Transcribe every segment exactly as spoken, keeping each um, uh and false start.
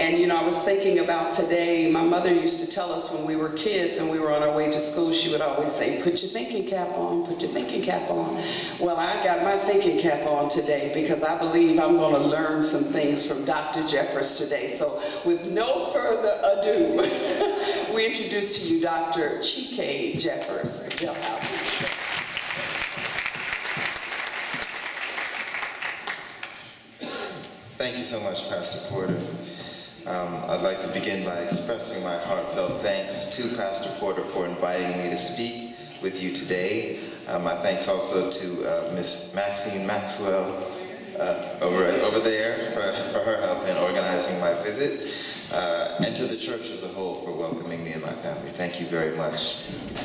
And you know, I was thinking about today, my mother used to tell us when we were kids and we were on our way to school, she would always say, put your thinking cap on, put your thinking cap on. Well, I got my thinking cap on today because I believe I'm going to learn some things from Doctor Jeffers today. So with no further ado, we introduce to you Doctor Chike Jeffers. Thank you so much, Pastor Porter. Um, I'd like to begin by expressing my heartfelt thanks to Pastor Porter for inviting me to speak with you today. Uh, my thanks also to uh, Miss Maxine Maxwell uh, over, over there for, for her help in organizing my visit, uh, and to the church as a whole for welcoming me and my family. Thank you very much.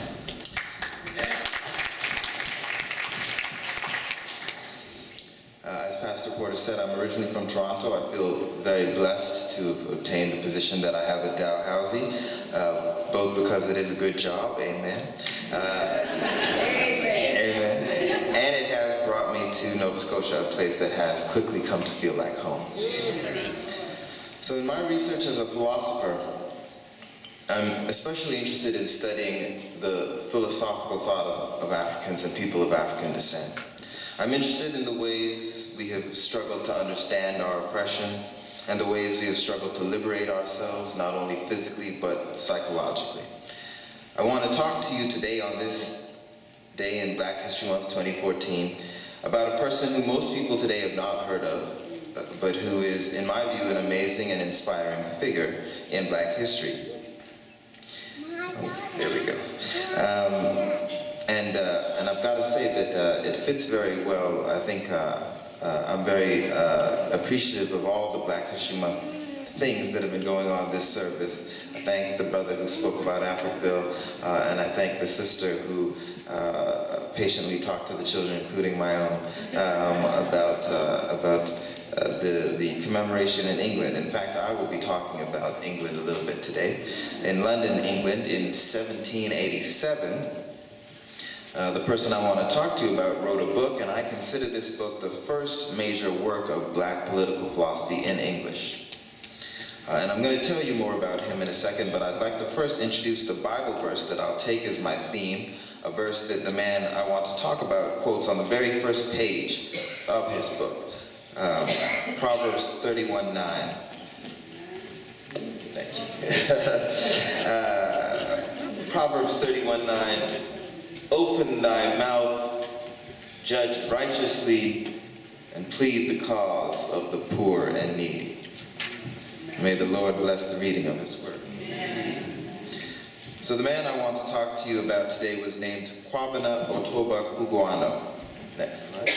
Uh, as Pastor Porter said, I'm originally from Toronto. I feel very blessed to have obtained the position that I have at Dalhousie, uh, both because it is a good job, amen, uh, amen, and it has brought me to Nova Scotia, a place that has quickly come to feel like home. So in my research as a philosopher, I'm especially interested in studying the philosophical thought of, of Africans and people of African descent. I'm interested in the ways we have struggled to understand our oppression and the ways we have struggled to liberate ourselves, not only physically but psychologically. I want to talk to you today on this day in Black History Month twenty fourteen about a person who most people today have not heard of, but who is, in my view, an amazing and inspiring figure in Black history. Oh, there we go. Um, And, uh, and I've got to say that uh, it fits very well. I think uh, uh, I'm very uh, appreciative of all the Black History Month things that have been going on this service. I thank the brother who spoke about Africville, uh, and I thank the sister who uh, patiently talked to the children, including my own, um, about, uh, about uh, the, the commemoration in England. In fact, I will be talking about England a little bit today. In London, England, in seventeen eighty-seven, Uh, the person I want to talk to you about wrote a book, and I consider this book the first major work of Black political philosophy in English. Uh, and I'm going to tell you more about him in a second, but I'd like to first introduce the Bible verse that I'll take as my theme, a verse that the man I want to talk about quotes on the very first page of his book, um, Proverbs thirty-one nine. Thank you. uh, Proverbs thirty-one nine. Open thy mouth, judge righteously, and plead the cause of the poor and needy. May the Lord bless the reading of his word. So the man I want to talk to you about today was named Kwabena Otoba Kuguano. Next slide.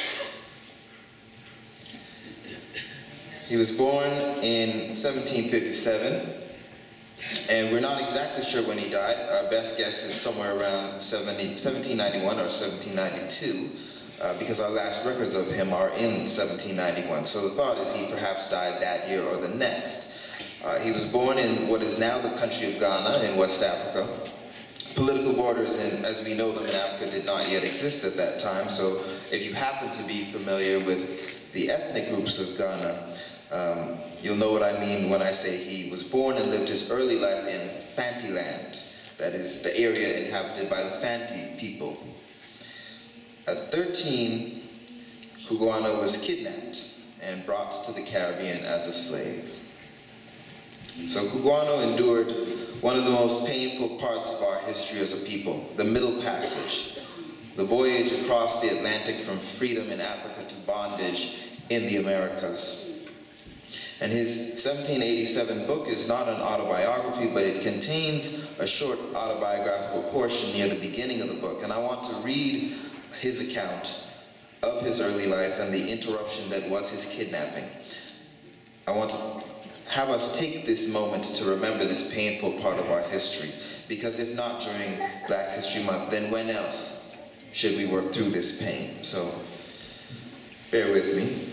He was born in seventeen fifty-seven. And we're not exactly sure when he died. Our best guess is somewhere around seventeen ninety-one or seventeen ninety-two, uh, because our last records of him are in seventeen ninety-one. So the thought is he perhaps died that year or the next. Uh, he was born in what is now the country of Ghana in West Africa. Political borders, in, as we know them in Africa, did not yet exist at that time. So if you happen to be familiar with the ethnic groups of Ghana, um, you'll know what I mean when I say he was born and lived his early life in Fantiland, that is the area inhabited by the Fanti people. At thirteen, Kuguano was kidnapped and brought to the Caribbean as a slave. So Kuguano endured one of the most painful parts of our history as a people, the Middle Passage, the voyage across the Atlantic from freedom in Africa to bondage in the Americas. And his seventeen eighty-seven book is not an autobiography, but it contains a short autobiographical portion near the beginning of the book. And I want to read his account of his early life and the interruption that was his kidnapping. I want to have us take this moment to remember this painful part of our history, because if not during Black History Month, then when else should we work through this pain? So bear with me.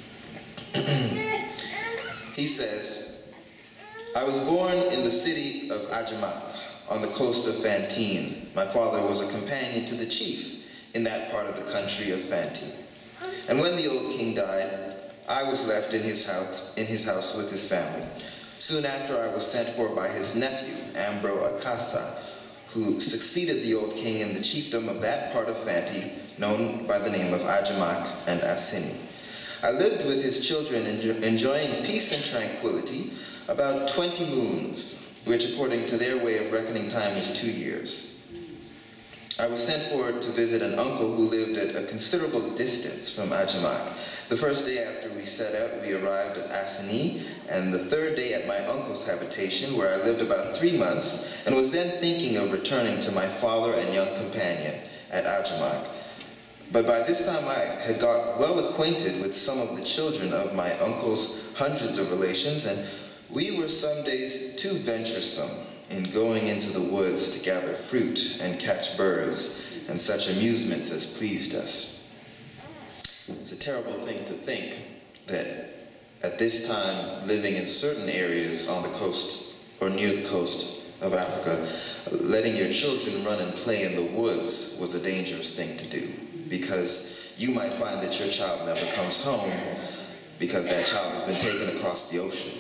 He says, I was born in the city of Ajamak on the coast of Fantine. My father was a companion to the chief in that part of the country of Fantine. And when the old king died, I was left in his house, in his house with his family. Soon after, I was sent for by his nephew, Ambro Akasa, who succeeded the old king in the chiefdom of that part of Fanti, known by the name of Ajamak and Asini. I lived with his children, enjoying peace and tranquility, about twenty moons, which according to their way of reckoning time is two years. I was sent for to visit an uncle who lived at a considerable distance from Ajamak. The first day after we set out, we arrived at Asini, and the third day at my uncle's habitation, where I lived about three months, and was then thinking of returning to my father and young companion at Ajamak. But by this time I had got well acquainted with some of the children of my uncle's hundreds of relations, and we were some days too venturesome in going into the woods to gather fruit and catch birds and such amusements as pleased us. It's a terrible thing to think that at this time, living in certain areas on the coast or near the coast of Africa, letting your children run and play in the woods was a dangerous thing to do, because you might find that your child never comes home because that child has been taken across the ocean.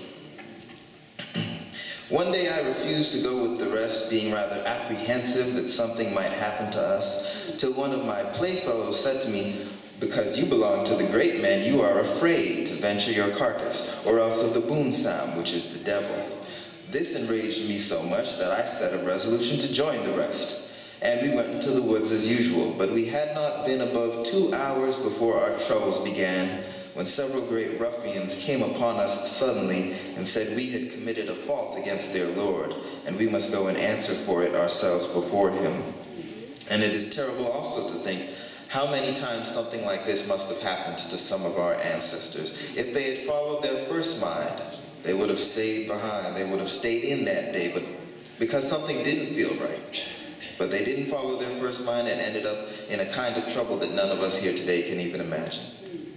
One day I refused to go with the rest, being rather apprehensive that something might happen to us, till one of my playfellows said to me, "Because you belong to the great man, you are afraid to venture your carcass, or else of the boonsam, which is the devil." This enraged me so much that I set a resolution to join the rest, and we went into the woods as usual. But we had not been above two hours before our troubles began, when several great ruffians came upon us suddenly and said we had committed a fault against their lord, and we must go and answer for it ourselves before him. And it is terrible also to think how many times something like this must have happened to some of our ancestors. If they had followed their first mind, they would have stayed behind, they would have stayed in that day, but because something didn't feel right. But they didn't follow their first mind and ended up in a kind of trouble that none of us here today can even imagine.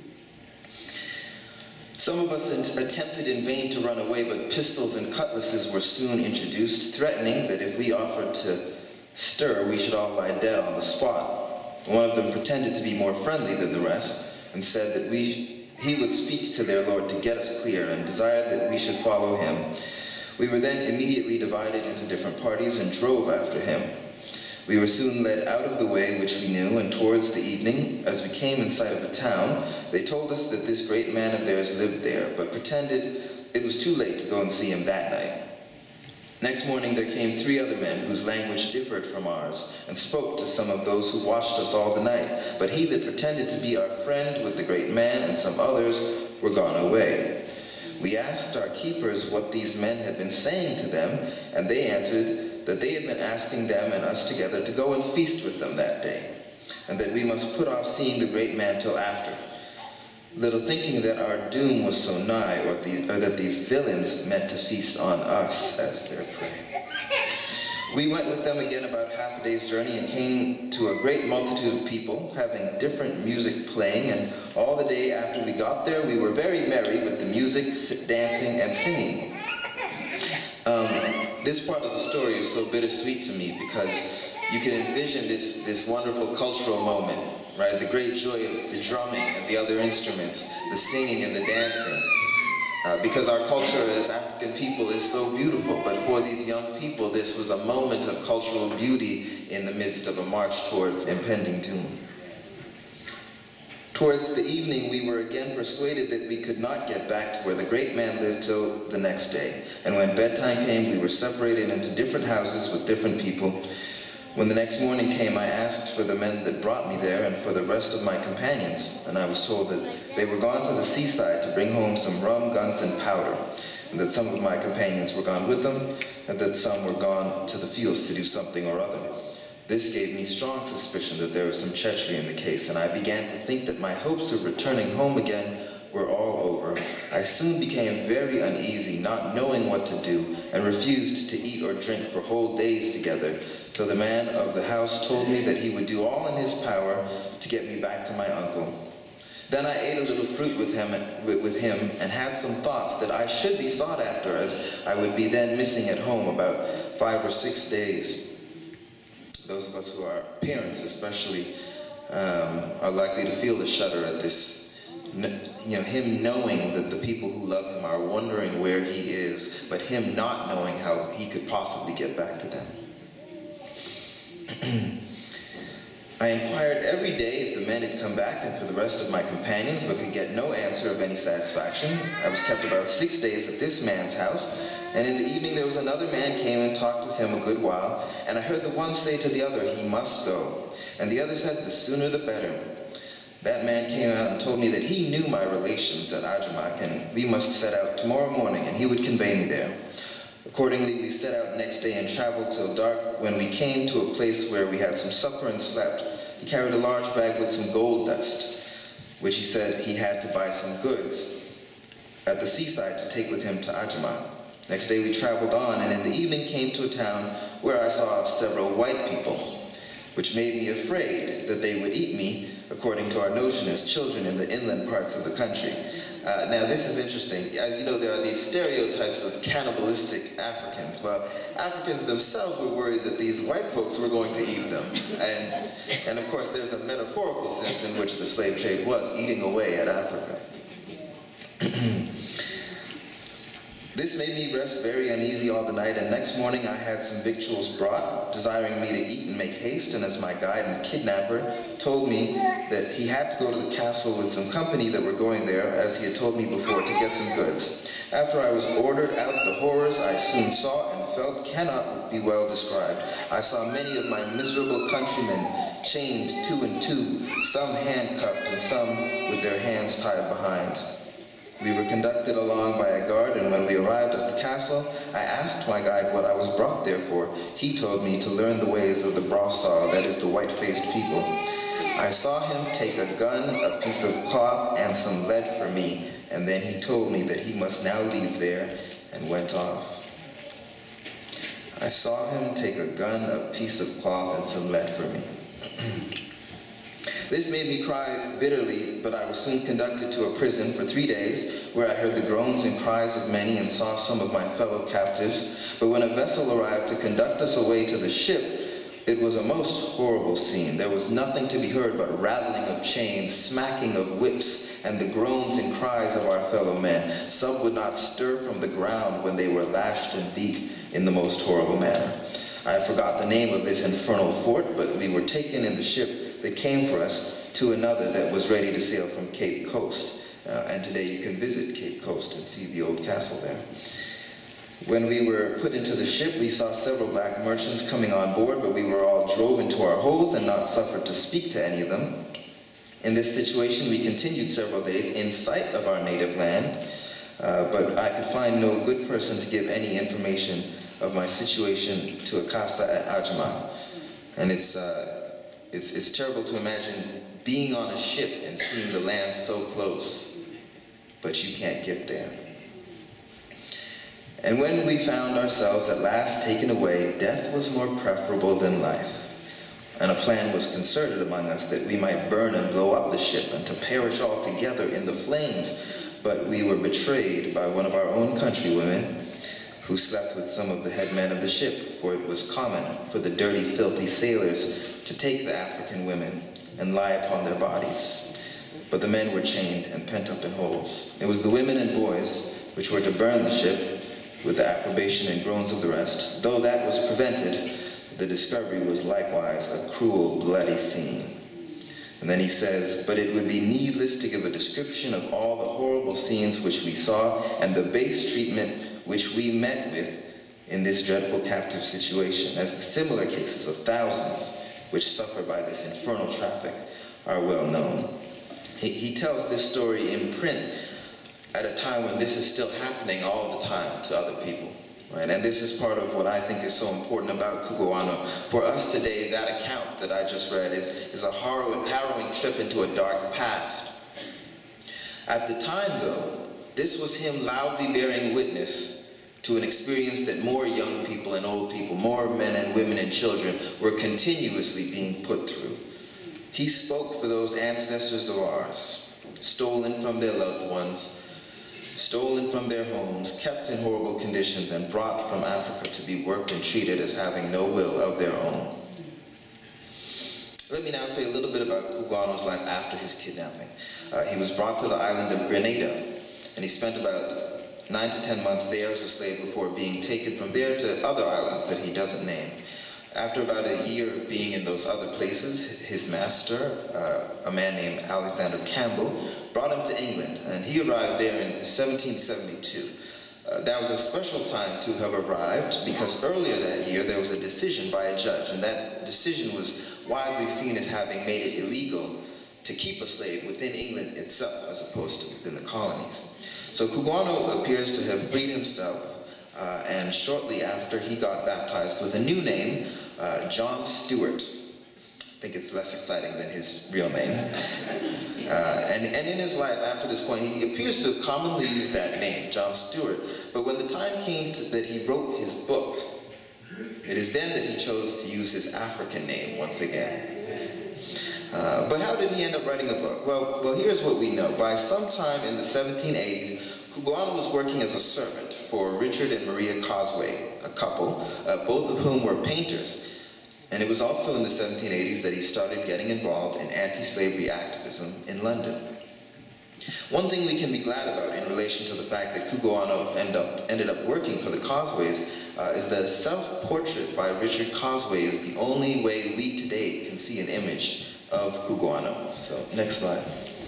Some of us attempted in vain to run away, but pistols and cutlasses were soon introduced, threatening that if we offered to stir, we should all lie dead on the spot. One of them pretended to be more friendly than the rest, and said that we, he would speak to their lord to get us clear, and desired that we should follow him. We were then immediately divided into different parties and drove after him. We were soon led out of the way which we knew, and towards the evening, as we came in sight of a town, they told us that this great man of theirs lived there, but pretended it was too late to go and see him that night. Next morning there came three other men whose language differed from ours, and spoke to some of those who watched us all the night. But he that pretended to be our friend with the great man and some others were gone away. We asked our keepers what these men had been saying to them, and they answered that they had been asking them and us together to go and feast with them that day, and that we must put off seeing the great man till after, little thinking that our doom was so nigh, or, the, or that these villains meant to feast on us as their prey. We went with them again about half a day's journey, and came to a great multitude of people, having different music playing, and all the day after we got there, we were very merry with the music, dancing, and singing. Um, this part of the story is so bittersweet to me, because you can envision this, this wonderful cultural moment, right? The great joy of the drumming and the other instruments, the singing and the dancing. Uh, because our culture as African people is so beautiful, but for these young people, this was a moment of cultural beauty in the midst of a march towards impending doom. Towards the evening, we were again persuaded that we could not get back to where the great man lived till the next day. And when bedtime came, we were separated into different houses with different people. When the next morning came, I asked for the men that brought me there and for the rest of my companions, and I was told that they were gone to the seaside to bring home some rum, guns, and powder, and that some of my companions were gone with them, and that some were gone to the fields to do something or other. This gave me strong suspicion that there was some treachery in the case, and I began to think that my hopes of returning home again were all over. I soon became very uneasy, not knowing what to do, and refused to eat or drink for whole days together, till the man of the house told me that he would do all in his power to get me back to my uncle. Then I ate a little fruit with him, with him and had some thoughts that I should be sought after, as I would be then missing at home about five or six days. Those of us who are parents especially um, are likely to feel the shudder at this, you know, him knowing that the people who love him are wondering where he is, but him not knowing how he could possibly get back to them. I inquired every day if the men had come back and for the rest of my companions, but could get no answer of any satisfaction. I was kept about six days at this man's house, and in the evening there was another man came and talked with him a good while, and I heard the one say to the other, he must go. And the other said, the sooner the better. That man came out and told me that he knew my relations at Ajamak, and we must set out tomorrow morning, and he would convey me there. Accordingly, we set out next day and traveled till dark. When we came to a place where we had some supper and slept, he carried a large bag with some gold dust, which he said he had to buy some goods at the seaside to take with him to Ajamak. Next day we traveled on, and in the evening came to a town where I saw several white people, which made me afraid that they would eat me, according to our notion as children in the inland parts of the country. Uh, now this is interesting. As you know, there are these stereotypes of cannibalistic Africans. Well, Africans themselves were worried that these white folks were going to eat them. And, and of course, there's a metaphorical sense in which the slave trade was eating away at Africa. This made me rest very uneasy all the night, and next morning I had some victuals brought, desiring me to eat and make haste, and as my guide and kidnapper told me that he had to go to the castle with some company that were going there, as he had told me before, to get some goods. After I was ordered out, the horrors I soon saw and felt cannot be well described. I saw many of my miserable countrymen chained two and two, some handcuffed and some with their hands tied behind. We were conducted along by a guard, and when we arrived at the castle, I asked my guide what I was brought there for. He told me to learn the ways of the Brassar, that is the white-faced people. I saw him take a gun, a piece of cloth, and some lead for me, and then he told me that he must now leave there, and went off. I saw him take a gun, a piece of cloth, and some lead for me. This made me cry bitterly, but I was soon conducted to a prison for three days, where I heard the groans and cries of many and saw some of my fellow captives. But when a vessel arrived to conduct us away to the ship, it was a most horrible scene. There was nothing to be heard but rattling of chains, smacking of whips, and the groans and cries of our fellow men. Some would not stir from the ground when they were lashed and beat in the most horrible manner. I forgot the name of this infernal fort, but we were taken in the ship that came for us to another that was ready to sail from Cape Coast. Uh, and today you can visit Cape Coast and see the old castle there. When we were put into the ship, we saw several black merchants coming on board, but we were all drove into our holes and not suffered to speak to any of them. In this situation, we continued several days in sight of our native land, uh, but I could find no good person to give any information of my situation to Akasa at Ajamak. And it's, uh, it's, it's terrible to imagine being on a ship and seeing the land so close, but you can't get there. And when we found ourselves at last taken away, death was more preferable than life. And a plan was concerted among us that we might burn and blow up the ship and to perish altogether in the flames. But we were betrayed by one of our own countrywomen, who slept with some of the headmen of the ship, for it was common for the dirty, filthy sailors to take the African women and lie upon their bodies. But the men were chained and pent up in holes. It was the women and boys which were to burn the ship, with the approbation and groans of the rest. Though that was prevented, the discovery was likewise a cruel, bloody scene. And then he says, but it would be needless to give a description of all the horrible scenes which we saw and the base treatment which we met with in this dreadful captive situation, as the similar cases of thousands which suffer by this infernal traffic are well known. He, he tells this story in print at a time when this is still happening all the time to other people. Right? And this is part of what I think is so important about Cugoano. For us today, that account that I just read is, is a harrowing, harrowing trip into a dark past. At the time, though, this was him loudly bearing witness to an experience that more young people and old people, more men and women and children, were continuously being put through. He spoke for those ancestors of ours, stolen from their loved ones, stolen from their homes, kept in horrible conditions, and brought from Africa to be worked and treated as having no will of their own. Let me now say a little bit about Cugoano's life after his kidnapping. Uh, he was brought to the island of Grenada, and he spent about nine to ten months there as a slave before being taken from there to other islands that he doesn't name. After about a year of being in those other places, his master, uh, a man named Alexander Campbell, brought him to England, and he arrived there in seventeen seventy-two. Uh, that was a special time to have arrived because earlier that year there was a decision by a judge, and that decision was widely seen as having made it illegal to keep a slave within England itself as opposed to within the colonies. So Cugoano appears to have freed himself, uh, and shortly after he got baptized with a new name, uh, John Stewart. I think it's less exciting than his real name. Uh, and, and in his life after this point, he appears to have commonly used that name, John Stewart. But when the time came to, that he wrote his book, it is then that he chose to use his African name once again. Uh, but how did he end up writing a book? Well, well, here's what we know. By sometime in the seventeen eighties, Cugoano was working as a servant for Richard and Maria Causeway, a couple, uh, both of whom were painters. And it was also in the seventeen eighties that he started getting involved in anti-slavery activism in London. One thing we can be glad about in relation to the fact that Cugoano end up, ended up working for the Causeways uh, is that a self-portrait by Richard Causeway is the only way we today can see an image of Cugoano. So, next slide.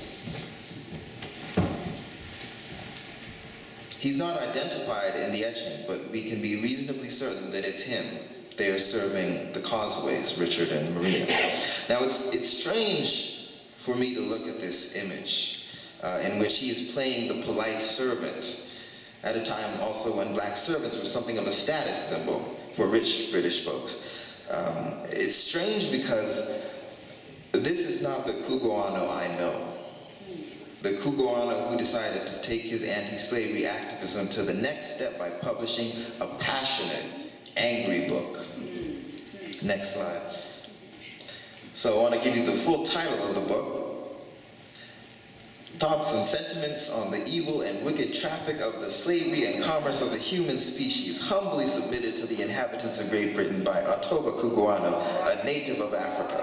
He's not identified in the etching, but we can be reasonably certain that it's him. They are serving the Causeways, Richard and Maria. Now, it's, it's strange for me to look at this image uh, in which he is playing the polite servant at a time also when black servants were something of a status symbol for rich British folks. Um, it's strange because this is not the Cugoano I know. The Cugoano who decided to take his anti-slavery activism to the next step by publishing a passionate, angry book. Next slide. So I want to give you the full title of the book. Thoughts and Sentiments on the Evil and Wicked Traffic of the Slavery and Commerce of the Human Species, humbly submitted to the inhabitants of Great Britain by Otoba Cugoano, a native of Africa.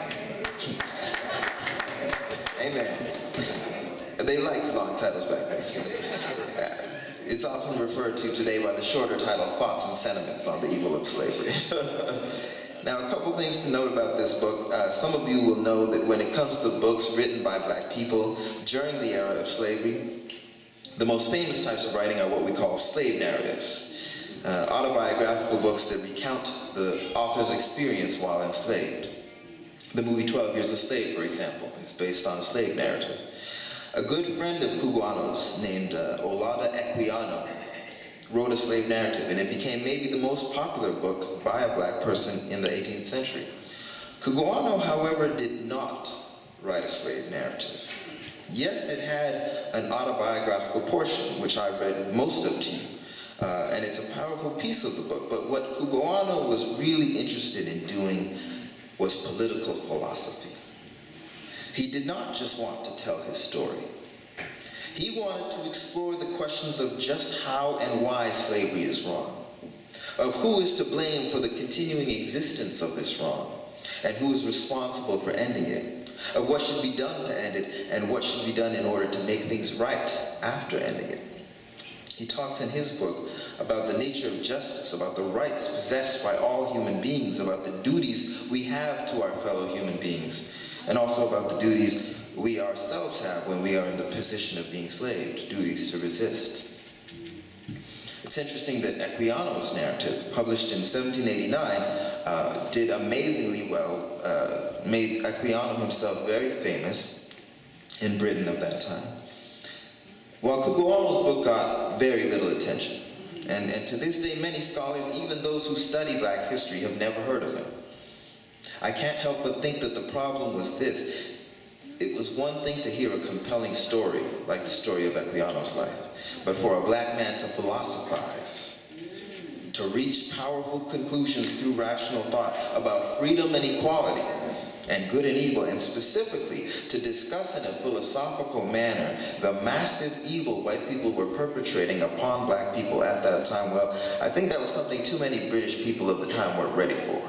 Amen. They liked long titles back then. Uh, it's often referred to today by the shorter title, Thoughts and Sentiments on the Evil of Slavery. Now, a couple things to note about this book. Uh, some of you will know that when it comes to books written by black people during the era of slavery, the most famous types of writing are what we call slave narratives, uh, autobiographical books that recount the author's experience while enslaved. The movie twelve Years a Slave, for example, is based on a slave narrative. A good friend of Cugoano's named uh, Olaudah Equiano wrote a slave narrative, and it became maybe the most popular book by a black person in the eighteenth century. Cugoano, however, did not write a slave narrative. Yes, it had an autobiographical portion, which I read most of to you, uh, and it's a powerful piece of the book, but what Cugoano was really interested in doing was political philosophy. He did not just want to tell his story. He wanted to explore the questions of just how and why slavery is wrong, of who is to blame for the continuing existence of this wrong, and who is responsible for ending it, of what should be done to end it, and what should be done in order to make things right after ending it. He talks in his book about the nature of justice, about the rights possessed by all human beings, about the duties we have to our fellow human beings, and also about the duties we ourselves have when we are in the position of being slaved, duties to resist. It's interesting that Equiano's narrative, published in seventeen eighty-nine, uh, did amazingly well, uh, made Equiano himself very famous in Britain of that time. While Cugoano's book got very little attention, and, and to this day many scholars, even those who study black history, have never heard of him. I can't help but think that the problem was this. It was one thing to hear a compelling story, like the story of Equiano's life, but for a black man to philosophize, to reach powerful conclusions through rational thought about freedom and equality, and good and evil, and specifically to discuss in a philosophical manner the massive evil white people were perpetrating upon black people at that time, well, I think that was something too many British people of the time weren't ready for.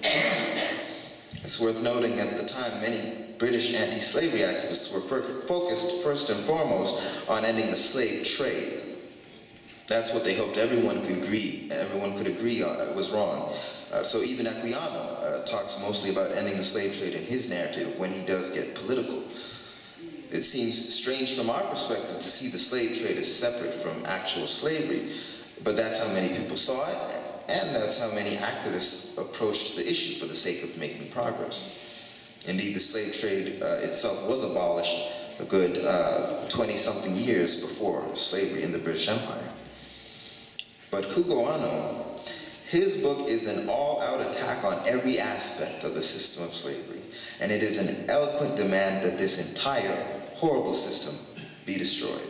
It's worth noting at the time many British anti-slavery activists were focused first and foremost on ending the slave trade. That's what they hoped everyone could agree, everyone could agree on, uh, was wrong. Uh, so even Equiano uh, talks mostly about ending the slave trade in his narrative when he does get political. It seems strange from our perspective to see the slave trade as separate from actual slavery, but that's how many people saw it, and that's how many activists approached the issue for the sake of making progress. Indeed, the slave trade uh, itself was abolished a good twenty-something uh, years before slavery in the British Empire. But Cugoano, his book is an all-out attack on every aspect of the system of slavery, and it is an eloquent demand that this entire horrible system be destroyed.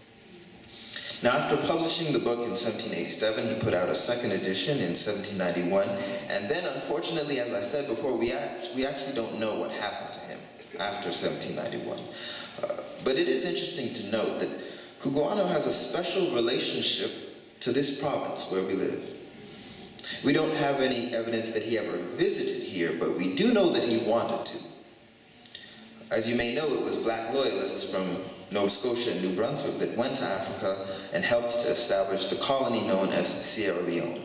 Now, after publishing the book in seventeen eighty-seven, he put out a second edition in seventeen ninety-one, and then, unfortunately, as I said before, we, act, we actually don't know what happened to him after seventeen ninety-one. Uh, but it is interesting to note that Cugoano has a special relationship to this province where we live. We don't have any evidence that he ever visited here, but we do know that he wanted to. As you may know, it was black loyalists from Nova Scotia and New Brunswick that went to Africa and helped to establish the colony known as Sierra Leone.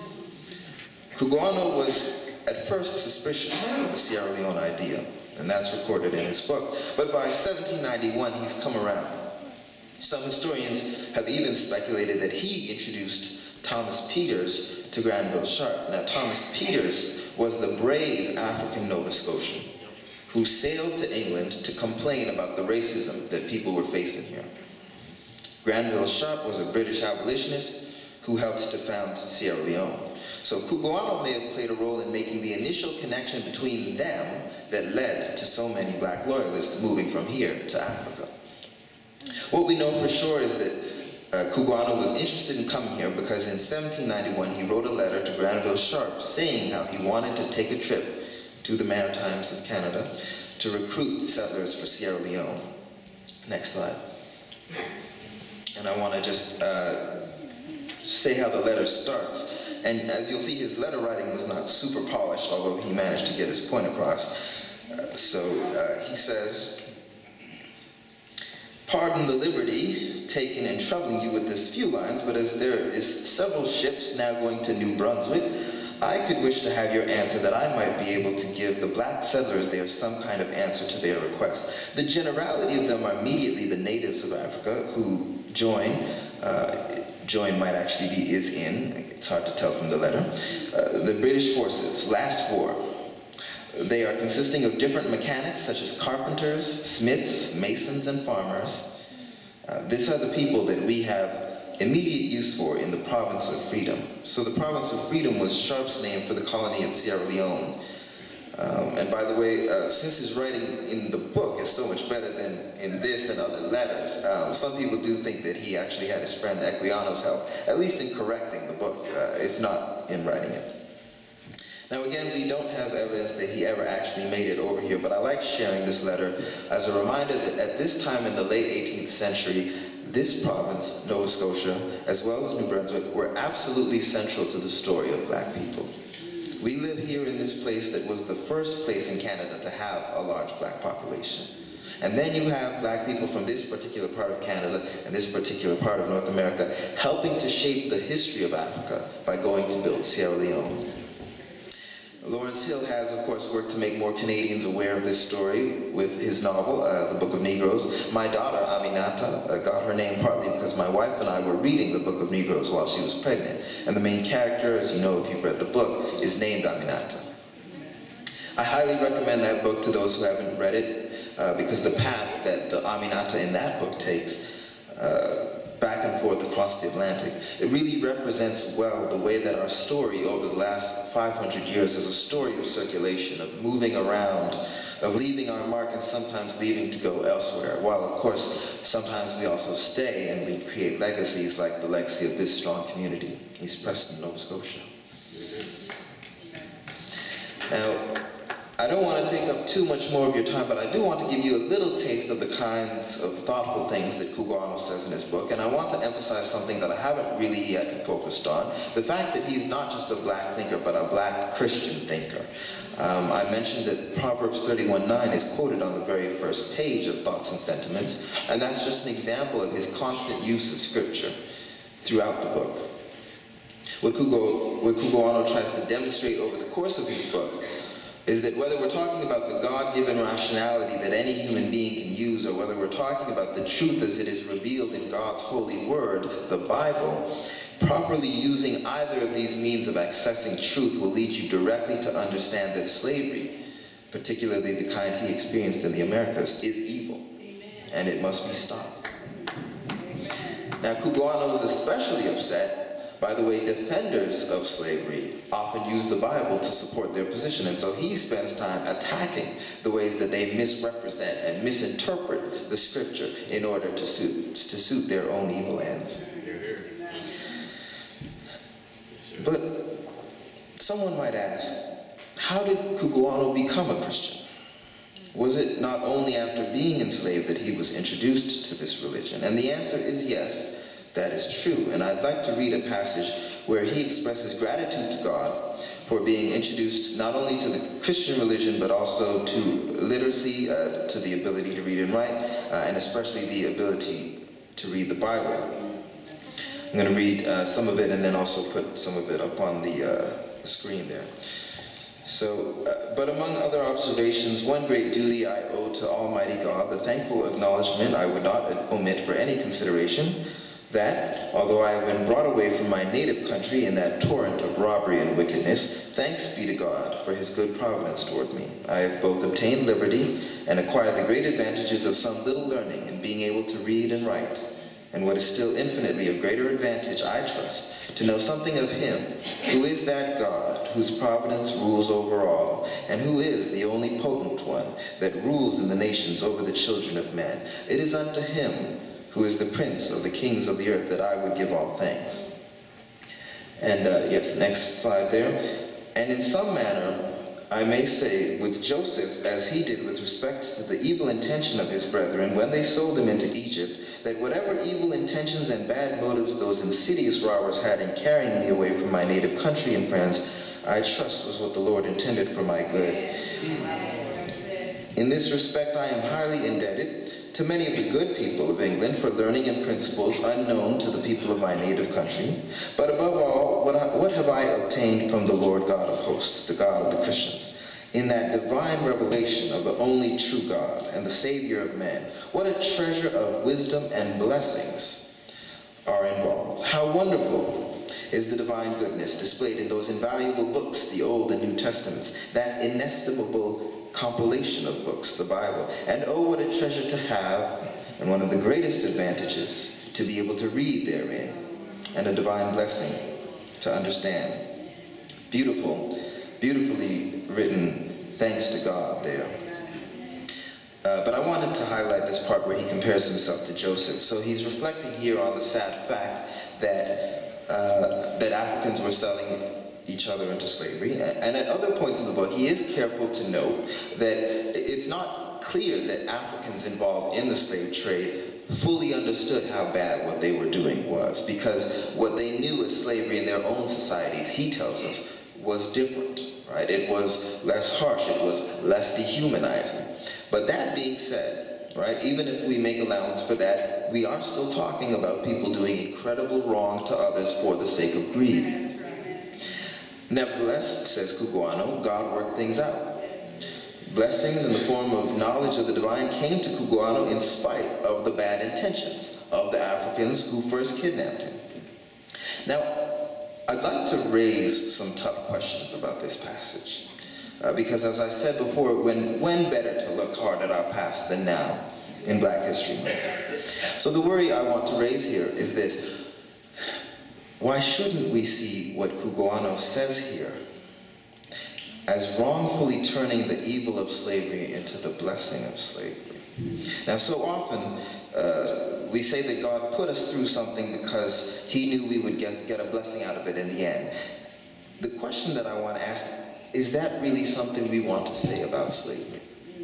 Cugoano was at first suspicious of the Sierra Leone idea, and that's recorded in his book. But by seventeen ninety-one, he's come around. Some historians have even speculated that he introduced Thomas Peters to Granville Sharp. Now, Thomas Peters was the brave African Nova Scotian who sailed to England to complain about the racism that people were facing here. Granville Sharp was a British abolitionist who helped to found Sierra Leone. So Cugoano may have played a role in making the initial connection between them that led to so many black loyalists moving from here to Africa. What we know for sure is that uh, Cugoano was interested in coming here because in seventeen ninety-one he wrote a letter to Granville Sharp saying how he wanted to take a trip to the Maritimes of Canada to recruit settlers for Sierra Leone. Next slide. And I want to just uh, say how the letter starts. And as you'll see, his letter writing was not super polished, although he managed to get his point across. Uh, so uh, he says, "Pardon the liberty taken in troubling you with this few lines, but as there is several ships now going to New Brunswick, I could wish to have your answer that I might be able to give the black settlers there some kind of answer to their request. The generality of them are immediately the natives of Africa who join, uh, join might actually be is in, it's hard to tell from the letter, uh, the British forces, last war. They are consisting of different mechanics such as carpenters, smiths, masons, and farmers. Uh, these are the people that we have immediate use for in the province of Freedom." So the province of Freedom was Sharp's name for the colony at Sierra Leone. Um, and by the way, uh, since his writing in the book is so much better than in this and other letters, um, some people do think that he actually had his friend Equiano's help, at least in correcting the book, uh, if not in writing it. Now again, we don't have evidence that he ever actually made it over here, but I like sharing this letter as a reminder that at this time in the late eighteenth century, this province, Nova Scotia, as well as New Brunswick, were absolutely central to the story of black people. We live here in this place that was the first place in Canada to have a large black population. And then you have black people from this particular part of Canada and this particular part of North America helping to shape the history of Africa by going to build Sierra Leone. Lawrence Hill has, of course, worked to make more Canadians aware of this story with his novel, uh, The Book of Negroes. My daughter, Aminata, uh, got her name partly because my wife and I were reading The Book of Negroes while she was pregnant. And the main character, as you know if you've read the book, is named Aminata. I highly recommend that book to those who haven't read it uh, because the path that the Aminata in that book takes uh, back and forth across the Atlantic, it really represents well the way that our story over the last five hundred years is a story of circulation, of moving around, of leaving our mark and sometimes leaving to go elsewhere, while of course sometimes we also stay and we create legacies like the legacy of this strong community, East Preston, Nova Scotia. Now, I don't want to take up too much more of your time, but I do want to give you a little taste of the kinds of thoughtful things that Cugoano says in his book, and I want to emphasize something that I haven't really yet focused on, the fact that he's not just a black thinker, but a black Christian thinker. Um, I mentioned that Proverbs thirty-one nine is quoted on the very first page of Thoughts and Sentiments, and that's just an example of his constant use of Scripture. throughout the book. What Kugo, what Kugoano tries to demonstrate over the course of his book is that whether we're talking about the God-given rationality that any human being can use, or whether we're talking about the truth as it is revealed in God's holy word, the Bible, properly using either of these means of accessing truth will lead you directly to understand that slavery, particularly the kind he experienced in the Americas, is evil, and it must be stopped. Now, Kugoano is especially upset by the way defenders of slavery often use the Bible to support their position, and so he spends time attacking the ways that they misrepresent and misinterpret the scripture in order to suit, to suit their own evil ends. But someone might ask, how did Kugoano become a Christian? Was it not only after being enslaved that he was introduced to this religion? And the answer is yes. That is true, and I'd like to read a passage where he expresses gratitude to God for being introduced not only to the Christian religion, but also to literacy, uh, to the ability to read and write, uh, and especially the ability to read the Bible. I'm going to read uh, some of it and then also put some of it up on the, uh, the screen there. So, uh, but among other observations, one great duty I owe to Almighty God, the thankful acknowledgement I would not omit for any consideration, that, although I have been brought away from my native country in that torrent of robbery and wickedness, thanks be to God for his good providence toward me. I have both obtained liberty and acquired the great advantages of some little learning in being able to read and write, and what is still infinitely of greater advantage, I trust, to know something of him, who is that God, whose providence rules over all, and who is the only potent one that rules in the nations over the children of men. It is unto him, who is the prince of the kings of the earth, that I would give all thanks. And uh, yes, next slide there. And in some manner, I may say with Joseph, as he did with respect to the evil intention of his brethren when they sold him into Egypt, that whatever evil intentions and bad motives those insidious robbers had in carrying me away from my native country and friends, I trust was what the Lord intended for my good. In this respect, I am highly indebted to many of the good people of England for learning and principles unknown to the people of my native country. But above all, what, I, what have I obtained from the Lord God of hosts, the God of the Christians? In that divine revelation of the only true God and the Savior of men, what a treasure of wisdom and blessings are involved. How wonderful is the divine goodness displayed in those invaluable books, the Old and New Testaments, that inestimable compilation of books, the Bible. And oh, what a treasure to have, and one of the greatest advantages, to be able to read therein, and a divine blessing to understand. Beautiful, beautifully written, thanks to God there. Uh, but I wanted to highlight this part where he compares himself to Joseph. So he's reflecting here on the sad fact that, uh, that Africans were selling each other into slavery. And at other points in the book, he is careful to note that it's not clear that Africans involved in the slave trade fully understood how bad what they were doing was, because what they knew as slavery in their own societies, he tells us, was different, right? It was less harsh, it was less dehumanizing. But that being said, right, even if we make allowance for that, we are still talking about people doing incredible wrong to others for the sake of greed. Nevertheless, says Kugoano, God worked things out. Blessings in the form of knowledge of the divine came to Kugoano in spite of the bad intentions of the Africans who first kidnapped him. Now, I'd like to raise some tough questions about this passage. Uh, because as I said before, when, when better to look hard at our past than now in Black History Month? So the worry I want to raise here is this. Why shouldn't we see what Kugoano says here as wrongfully turning the evil of slavery into the blessing of slavery? Now, so often uh, we say that God put us through something because he knew we would get, get a blessing out of it in the end. The question that I want to ask, is that really something we want to say about slavery?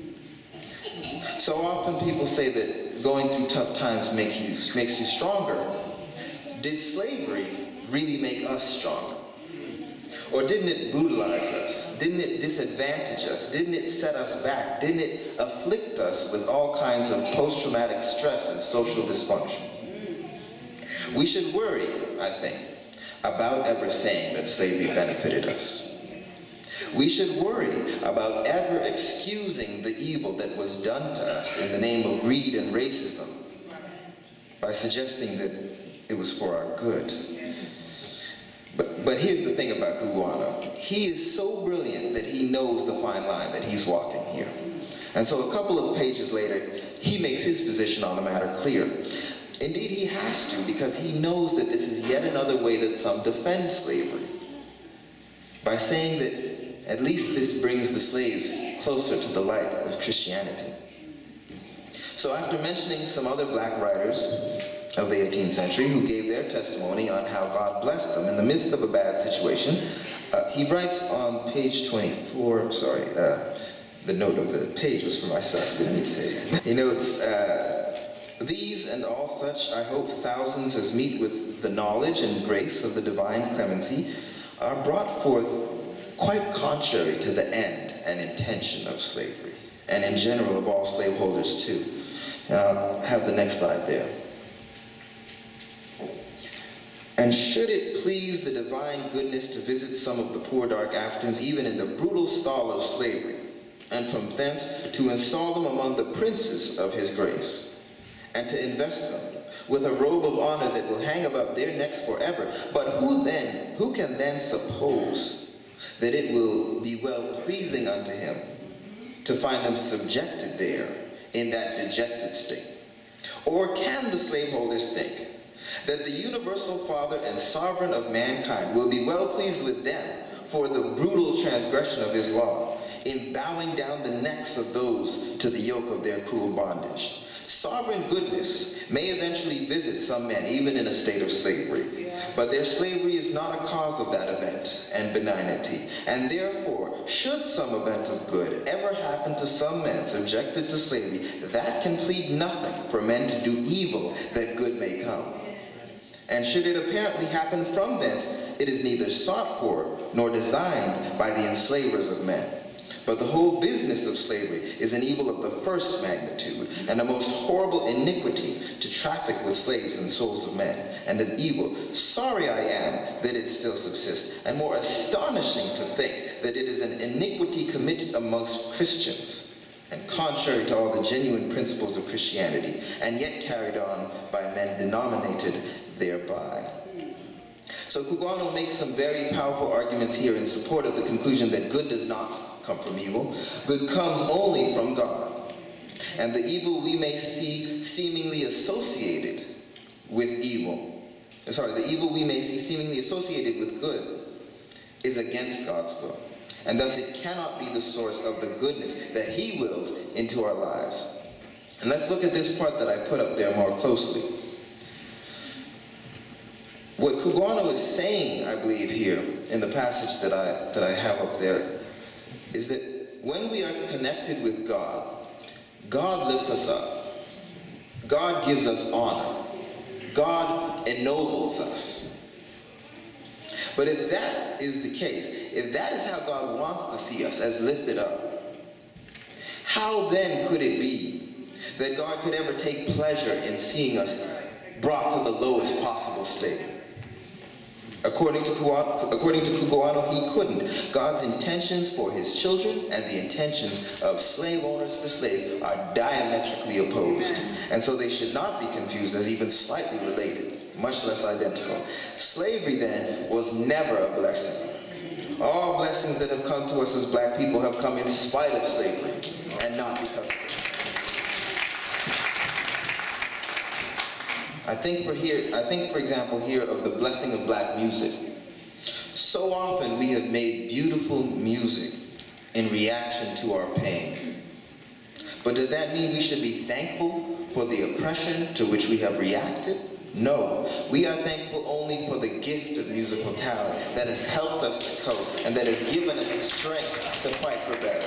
So often people say that going through tough times make you, makes you stronger. Did slavery really make us stronger? Or didn't it brutalize us? Didn't it disadvantage us? Didn't it set us back? Didn't it afflict us with all kinds of post-traumatic stress and social dysfunction? We should worry, I think, about ever saying that slavery benefited us. We should worry about ever excusing the evil that was done to us in the name of greed and racism by suggesting that it was for our good. But, but here's the thing about Cugoano. He is so brilliant that he knows the fine line that he's walking here. And so a couple of pages later, he makes his position on the matter clear. Indeed, he has to, because he knows that this is yet another way that some defend slavery, by saying that at least this brings the slaves closer to the light of Christianity. So after mentioning some other black writers of the eighteenth century who gave their testimony on how God blessed them in the midst of a bad situation, uh, he writes on page twenty-four, sorry, uh, the note of the page was for myself, didn't mean to say it. He notes, uh, these and all such, I hope thousands as meet with the knowledge and grace of the divine clemency are brought forth quite contrary to the end and intention of slavery, and in general of all slaveholders too. And I'll have the next slide there. And should it please the divine goodness to visit some of the poor dark Africans, even in the brutal stall of slavery, and from thence to install them among the princes of his grace, and to invest them with a robe of honor that will hang about their necks forever, but who then, who can then suppose that it will be well-pleasing unto him to find them subjected there in that dejected state? Or can the slaveholders think that the universal Father and Sovereign of mankind will be well-pleased with them for the brutal transgression of his law, in bowing down the necks of those to the yoke of their cruel bondage? Sovereign goodness may eventually visit some men, even in a state of slavery, but their slavery is not a cause of that event and benignity. And therefore, should some event of good ever happen to some men subjected to slavery, that can plead nothing for men to do evil that good may come. And should it apparently happen from thence, it is neither sought for nor designed by the enslavers of men. But the whole business of slavery is an evil of the first magnitude, and a most horrible iniquity to traffic with slaves and souls of men, and an evil, sorry I am that it still subsists, and more astonishing to think that it is an iniquity committed amongst Christians, and contrary to all the genuine principles of Christianity, and yet carried on by men denominated thereby. So Cugoano makes some very powerful arguments here in support of the conclusion that good does not come from evil. Good comes only from God. And the evil we may see seemingly associated with evil, sorry, the evil we may see seemingly associated with good is against God's will. And thus it cannot be the source of the goodness that he wills into our lives. And let's look at this part that I put up there more closely. What Cugoano is saying, I believe, here in the passage that I, that I have up there, is that when we are connected with God, God lifts us up. God gives us honor. God ennobles us. But if that is the case, if that is how God wants to see us, as lifted up, how then could it be that God could ever take pleasure in seeing us brought to the lowest possible state? According to, according to Cugoano, he couldn't. God's intentions for his children and the intentions of slave owners for slaves are diametrically opposed. And so they should not be confused as even slightly related, much less identical. Slavery, then, was never a blessing. All blessings that have come to us as black people have come in spite of slavery, and not because of it. I think for here, I think, for example, here of the blessing of black music. So often we have made beautiful music in reaction to our pain. But does that mean we should be thankful for the oppression to which we have reacted? No. We are thankful only for the gift of musical talent that has helped us to cope and that has given us the strength to fight for better.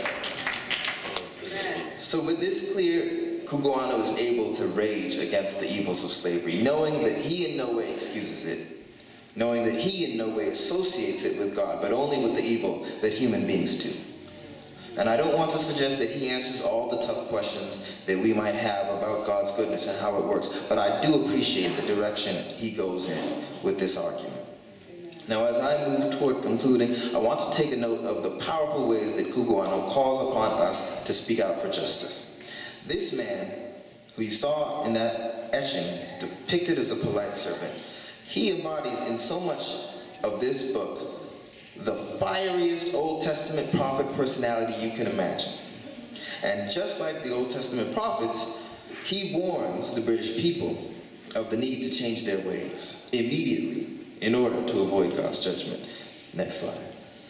So with this clear, Cugoano is able to rage against the evils of slavery, knowing that he in no way excuses it, knowing that he in no way associates it with God, but only with the evil that human beings do. And I don't want to suggest that he answers all the tough questions that we might have about God's God's goodness and how it works. But I do appreciate the direction he goes in with this argument. Now, as I move toward concluding, I want to take a note of the powerful ways that Cugoano calls upon us to speak out for justice. This man, who you saw in that etching, depicted as a polite servant, he embodies in so much of this book the fieriest Old Testament prophet personality you can imagine. And just like the Old Testament prophets, he warns the British people of the need to change their ways immediately in order to avoid God's judgment. Next slide.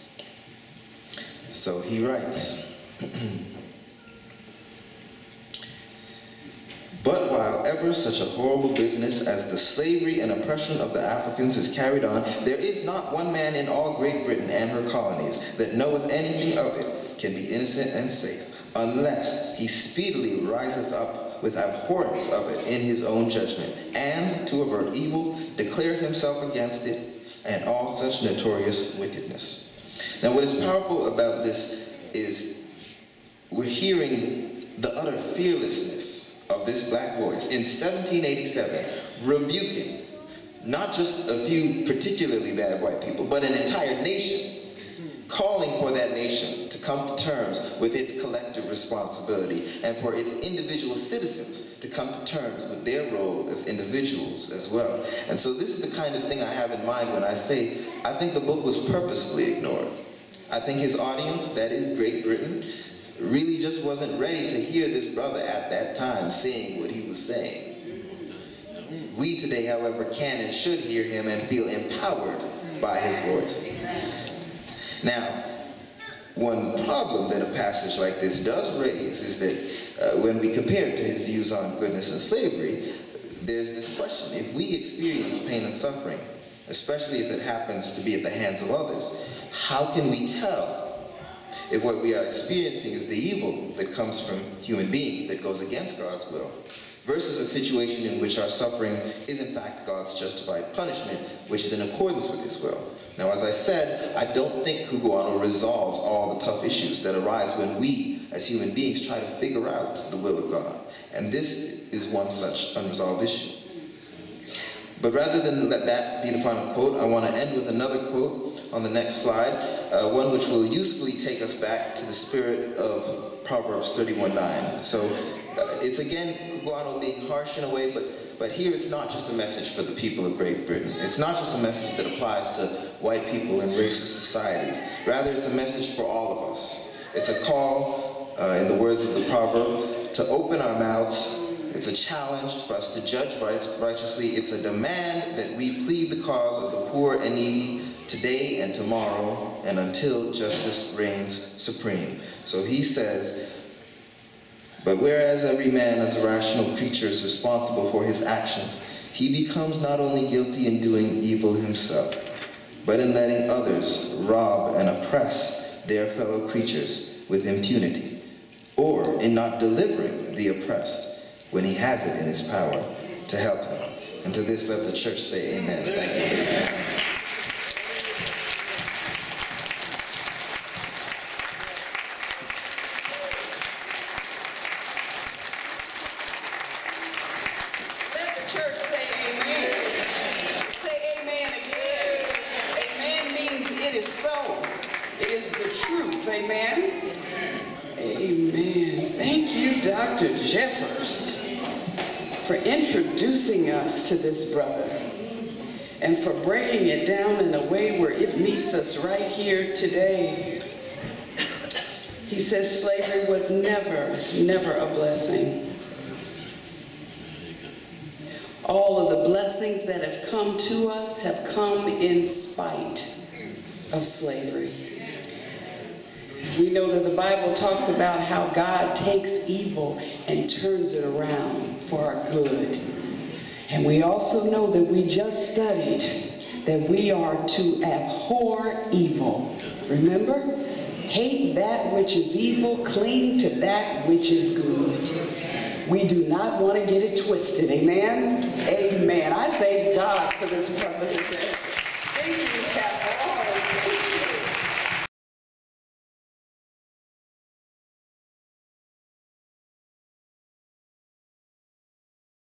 So he writes, "But while ever such a horrible business as the slavery and oppression of the Africans is carried on, there is not one man in all Great Britain and her colonies that knoweth anything of it can be innocent and safe, unless he speedily riseth up with abhorrence of it in his own judgment, and to avert evil, declare himself against it, and all such notorious wickedness." Now, what is powerful about this is we're hearing the utter fearlessness of this black voice in seventeen eighty-seven, rebuking not just a few particularly bad white people, but an entire nation, calling for that nation to come to terms with its collective responsibility and for its individual citizens to come to terms with their role as individuals as well. And so this is the kind of thing I have in mind when I say I think the book was purposefully ignored. I think his audience, that is Great Britain, really just wasn't ready to hear this brother at that time saying what he was saying. We today, however, can and should hear him and feel empowered by his voice. Now, one problem that a passage like this does raise is that uh, when we compare it to his views on goodness and slavery, there's this question: if we experience pain and suffering, especially if it happens to be at the hands of others, how can we tell if what we are experiencing is the evil that comes from human beings that goes against God's will, versus a situation in which our suffering is in fact God's justified punishment, which is in accordance with his will? Now, as I said, I don't think Cugoano resolves all the tough issues that arise when we, as human beings, try to figure out the will of God. And this is one such unresolved issue. But rather than let that be the final quote, I want to end with another quote on the next slide, uh, one which will usefully take us back to the spirit of Proverbs thirty-one nine. So uh, it's again Cugoano being harsh in a way, but But here it's not just a message for the people of Great Britain. It's not just a message that applies to white people in racist societies. Rather, it's a message for all of us. It's a call, uh, in the words of the proverb, to open our mouths. It's a challenge for us to judge righteously. It's a demand that we plead the cause of the poor and needy today and tomorrow and until justice reigns supreme. So he says, "But whereas every man as a rational creature is responsible for his actions, he becomes not only guilty in doing evil himself, but in letting others rob and oppress their fellow creatures with impunity, or in not delivering the oppressed when he has it in his power to help him." And to this let the church say amen. Thank you for your time. For introducing us to this brother and for breaking it down in a way where it meets us right here today. He says slavery was never, never a blessing. All of the blessings that have come to us have come in spite of slavery. We know that the Bible talks about how God takes evil and turns it around for our good. And we also know that we just studied that we are to abhor evil. Remember? Hate that which is evil, cling to that which is good. We do not want to get it twisted. Amen? Amen. I thank God for this brother today. Thank you.